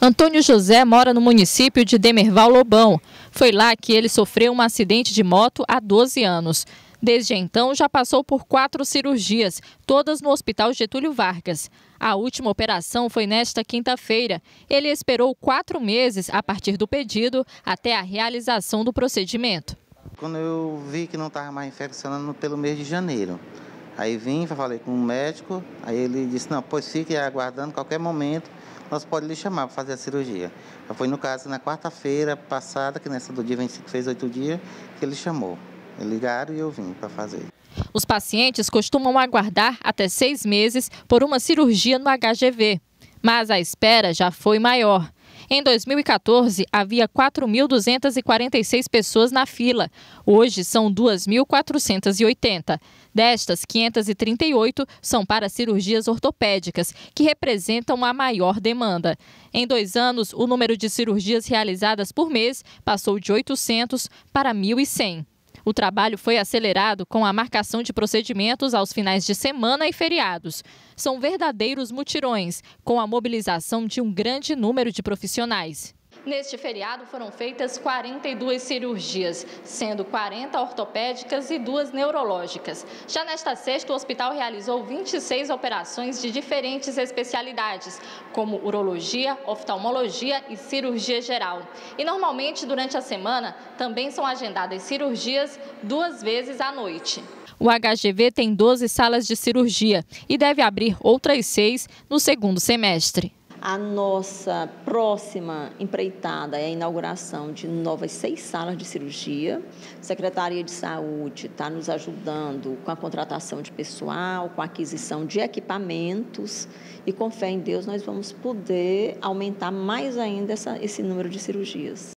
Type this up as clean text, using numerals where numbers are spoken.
Antônio José mora no município de Demerval Lobão. Foi lá que ele sofreu um acidente de moto há 12 anos. Desde então, já passou por 4 cirurgias, todas no Hospital Getúlio Vargas. A última operação foi nesta quinta-feira. Ele esperou 4 meses a partir do pedido até a realização do procedimento. Quando eu vi que não estava mais infeccionando pelo mês de janeiro, aí vim, falei com o médico, aí ele disse, não, pois fique aguardando, qualquer momento nós podemos lhe chamar para fazer a cirurgia. Foi no caso, na quarta-feira passada, que nessa do dia 25 fez 8 dias, que ele chamou. Eles ligaram e eu vim para fazer. Os pacientes costumam aguardar até 6 meses por uma cirurgia no HGV, mas a espera já foi maior. Em 2014, havia 4.246 pessoas na fila. Hoje são 2.480. Destas, 538 são para cirurgias ortopédicas, que representam a maior demanda. Em 2 anos, o número de cirurgias realizadas por mês passou de 800 para 1.100. O trabalho foi acelerado com a marcação de procedimentos aos finais de semana e feriados. São verdadeiros mutirões, com a mobilização de um grande número de profissionais. Neste feriado foram feitas 42 cirurgias, sendo 40 ortopédicas e 2 neurológicas. Já nesta sexta, o hospital realizou 26 operações de diferentes especialidades, como urologia, oftalmologia e cirurgia geral. E normalmente, durante a semana, também são agendadas cirurgias 2 vezes à noite. O HGV tem 12 salas de cirurgia e deve abrir outras 6 no segundo semestre. A nossa próxima empreitada é a inauguração de novas 6 salas de cirurgia. A Secretaria de Saúde está nos ajudando com a contratação de pessoal, com a aquisição de equipamentos e, com fé em Deus, nós vamos poder aumentar mais ainda esse número de cirurgias.